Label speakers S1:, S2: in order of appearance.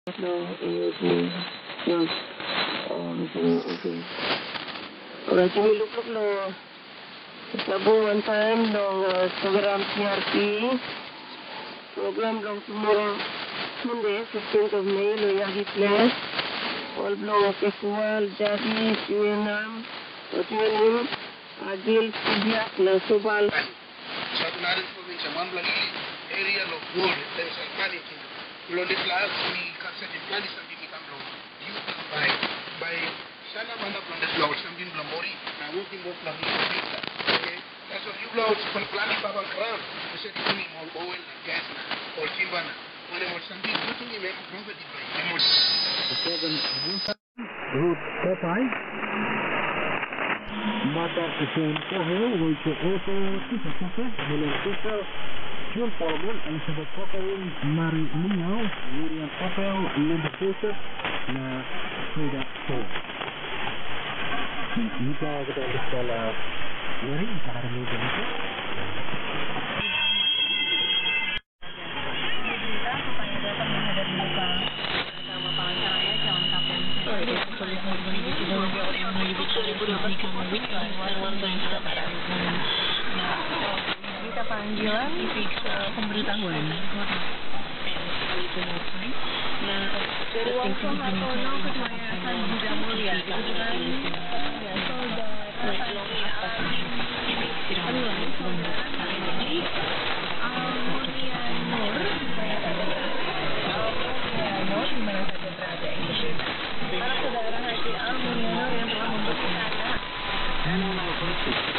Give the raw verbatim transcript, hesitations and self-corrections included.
S1: No, okay. Yes. Um, okay, okay. Alright, you look, look, no. Tabo one time, no, uh, program P R P. Program long tomorrow, Monday, fifteenth of May, Loyagi Place. All blow festival, Jadi, Suenam, Otuanim, Agil, Sibiak, Nasubal.
S2: Satunari province, Mamblagi, area of wood, there is a panic. Lodi class, we captured the bloody something become low. You by by Shana Manda Blondes Law, something Blambori, and working both of okay? That's what you blow for planning Baba Crown. We said, Tony, or oil, gas, or Chimbana. When it was something, nothing you make profit by the seven route Popeye. Mata Kushin Kohe, which is also Tisa, Helen Tisa. June Parliament and sebab hotel Mari Lingau, Miriam Hotel, Linda Fisher, na Frida Show. Jika kita di sekolah Mari, para media itu. Supaya dapat menghadap muka bersama pasangannya calon kapten. Kita panggilan uh, pemberitahuan nah dari Wongso Hartono Ketua Yayasan Budha Mulia dengan ya saudara Almunia Nur Almunia Nur di mana saja berada Indonesia para saudara Haji Almunia Nur yang telah membesarkan anak